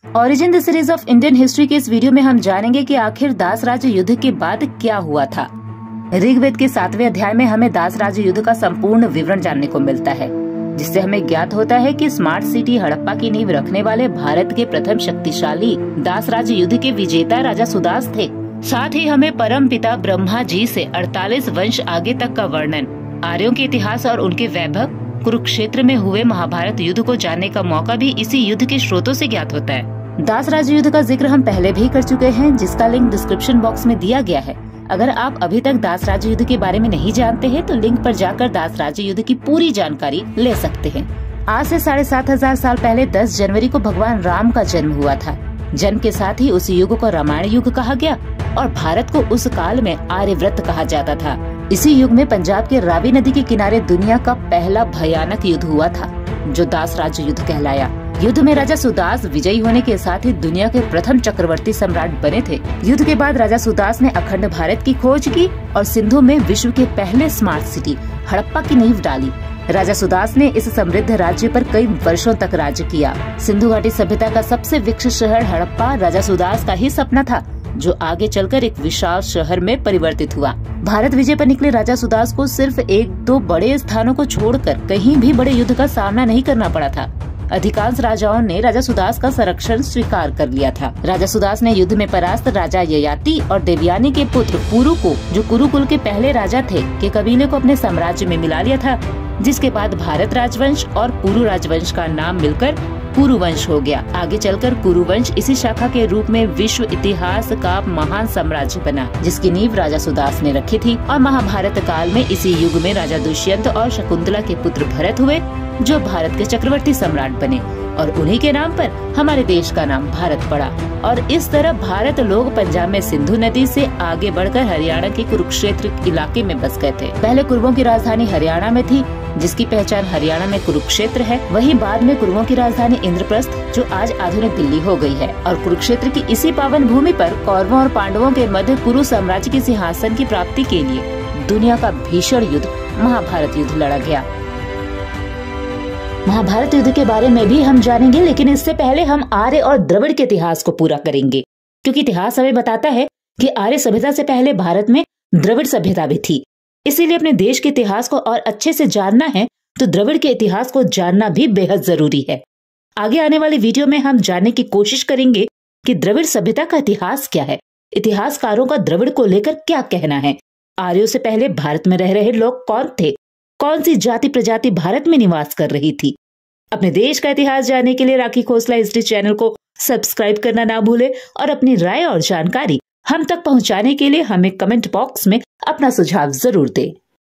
Origin the series of Indian history के इस video में हम जानेंगे कि आखिर दास राज्य युद्ध के बाद क्या हुआ था। ऋग्वेद के 7वें अध्याय में हमें दास राज्य युद्ध का संपूर्ण विवरण जानने को मिलता है, जिससे हमें ज्ञात होता है कि स्मार्ट सिटी हड़प्पा की नींव रखने वाले भारत के प्रथम शक्तिशाली दास राज्य युद्ध के विजेता राजा सुदास थे। साथ ही हमें परम पिता ब्रह्मा जी से 48 वंश आगे तक का वर्णन, आर्यों के इतिहास और उनके वैभव, कुरुक्षेत्र में हुए महाभारत युद्ध को जानने का मौका भी इसी युद्ध के स्रोतों से ज्ञात होता है। दास राज्य युद्ध का जिक्र हम पहले भी कर चुके हैं, जिसका लिंक डिस्क्रिप्शन बॉक्स में दिया गया है। अगर आप अभी तक दास राज्य युद्ध के बारे में नहीं जानते हैं तो लिंक पर जाकर दास राज्य युद्ध की पूरी जानकारी ले सकते हैं। आज से 7500 साल पहले 10 जनवरी को भगवान राम का जन्म हुआ था। जन्म के साथ ही उस युग को रामायण युग कहा गया और भारत को उस काल में आर्यव्रत कहा जाता था। इसी युग में पंजाब के रावी नदी के किनारे दुनिया का पहला भयानक युद्ध हुआ था, जो दास राज्य युद्ध कहलाया। युद्ध में राजा सुदास विजयी होने के साथ ही दुनिया के प्रथम चक्रवर्ती सम्राट बने थे। युद्ध के बाद राजा सुदास ने अखंड भारत की खोज की और सिंधु में विश्व के पहले स्मार्ट सिटी हड़प्पा की नींव डाली। राजा सुदास ने इस समृद्ध राज्य पर कई वर्षों तक राज्य किया। सिंधु घाटी सभ्यता का सबसे विकसित शहर हड़प्पा राजा सुदास का ही सपना था, जो आगे चलकर एक विशाल शहर में परिवर्तित हुआ। भारत विजय पर निकले राजा सुदास को सिर्फ 1-2 बड़े स्थानों को छोड़कर कहीं भी बड़े युद्ध का सामना नहीं करना पड़ा था। अधिकांश राजाओं ने राजा सुदास का संरक्षण स्वीकार कर लिया था। राजा सुदास ने युद्ध में परास्त राजा ययाति और देवयानी के पुत्र पुरु को, जो कुरुकुल के पहले राजा थे, के कबीले को अपने साम्राज्य में मिला लिया था, जिसके बाद भारत राजवंश और पुरु राजवंश का नाम मिलकर कुरुवंश हो गया। आगे चलकर कुरुवंश इसी शाखा के रूप में विश्व इतिहास का महान साम्राज्य बना, जिसकी नींव राजा सुदास ने रखी थी। और महाभारत काल में इसी युग में राजा दुष्यंत और शकुंतला के पुत्र भरत हुए, जो भारत के चक्रवर्ती सम्राट बने और उन्हीं के नाम पर हमारे देश का नाम भारत पड़ा। और इस तरह भारत लोग पंजाब में सिंधु नदी से आगे बढ़कर हरियाणा के कुरुक्षेत्र इलाके में बस गए थे। पहले कुरुओं की राजधानी हरियाणा में थी, जिसकी पहचान हरियाणा में कुरुक्षेत्र है। वहीं बाद में कुरुओं की राजधानी इंद्रप्रस्थ, जो आज आधुनिक दिल्ली हो गई है। और कुरुक्षेत्र की इसी पावन भूमि पर कौरवों और पांडवों के मध्य कुरु साम्राज्य के सिंहासन की प्राप्ति के लिए दुनिया का भीषण युद्ध महाभारत युद्ध लड़ा गया। महाभारत युद्ध के बारे में भी हम जानेंगे, लेकिन इससे पहले हम आर्य और द्रविड़ के इतिहास को पूरा करेंगे, क्योंकि इतिहास हमें बताता है कि आर्य सभ्यता से पहले भारत में द्रविड़ सभ्यता भी थी। इसीलिए अपने देश के इतिहास को और अच्छे से जानना है तो द्रविड़ के इतिहास को जानना भी बेहद जरूरी है। आगे आने वाली वीडियो में हम जानने की कोशिश करेंगे कि द्रविड़ सभ्यता का इतिहास क्या है, इतिहासकारों का द्रविड़ को लेकर क्या कहना है, आर्यों से पहले भारत में रह रहे लोग कौन थे, कौन सी जाति प्रजाति भारत में निवास कर रही थी। अपने देश का इतिहास जानने के लिए राखी खोसला हिस्ट्री चैनल को सब्सक्राइब करना ना भूले और अपनी राय और जानकारी हम तक पहुंचाने के लिए हमें कमेंट बॉक्स में अपना सुझाव जरूर दें।